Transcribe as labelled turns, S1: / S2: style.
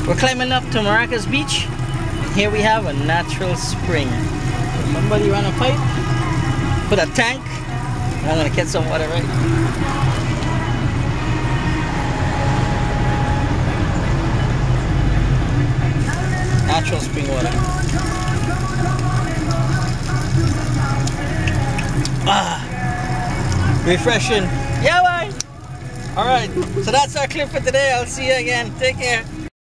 S1: We're climbing up to Maracas Beach. Here we have a natural spring. Somebody ran a pipe, put a tank, and I'm gonna get some water right. Natural spring water. Ah, refreshing. Yeah, boy. All right, so that's our clip for today. I'll see you again. Take care.